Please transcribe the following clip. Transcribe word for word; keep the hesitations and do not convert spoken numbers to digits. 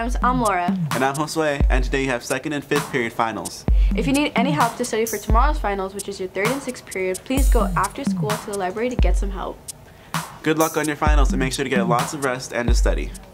Rams, I'm Laura. And I'm Josue, and today you have second and fifth period finals. If you need any help to study for tomorrow's finals, which is your third and sixth period, please go after school to the library to get some help. Good luck on your finals and make sure to get lots of rest and to study.